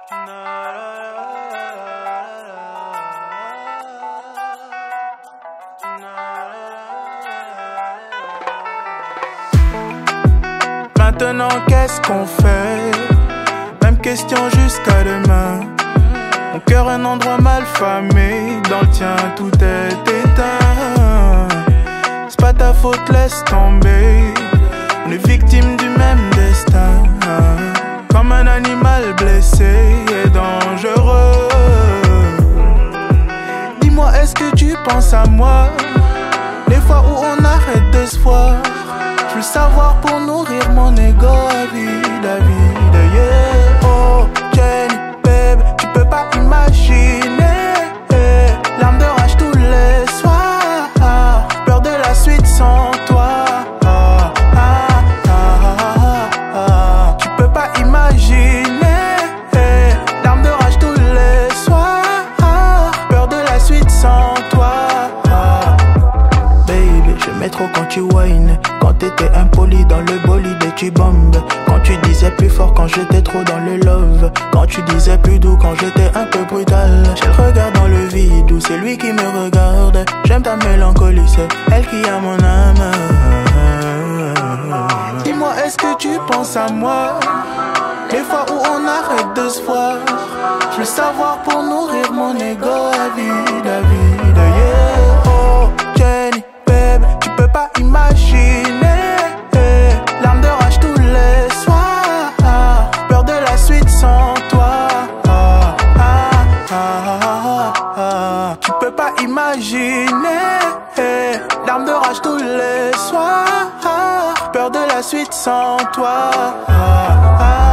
Maintenant qu'est-ce qu'on fait? Même question jusqu'à demain. Mon cœur un endroit mal famé, dans le tien tout est éteint. C'est pas ta faute, laisse tomber. On est victime du même destin. Comme un animal blessé et dangereux. Dis-moi, est-ce que tu penses à moi? Les fois où on arrête de se voir. Je veux savoir pour nourrir mon ego à vide, yeah. Oh, Jenny, babe, tu peux pas imaginer. Larmes de rage tous les soirs. Peur de la suite sans toi. Tu peux pas imaginer. Larmes de rage tous les soirs. Peur de la suite sans toi. Baby, j'aimais trop quand tu whines. Quand t'étais impoli dans le bolide et tu bombes. Quand tu disais plus fort quand j'étais trop dans le love. Quand tu disais plus doux quand j'étais un peu brutal. J'ai le regard dans le vide où c'est lui qui me regarde. J'aime ta mélancolie, c'est elle qui a mon âme. Dis-moi, est-ce que tu penses à moi? Les fois où on arrête de se voir. Je veux savoir pour nourrir mon ego à vide, yeah. Oh, Jenny, babe, tu peux pas imaginer. Larmes de rage tous les soirs. Peur de la suite sans toi. Tu peux pas imaginer. Larmes de rage tous les soirs. Peur de la suite sans toi.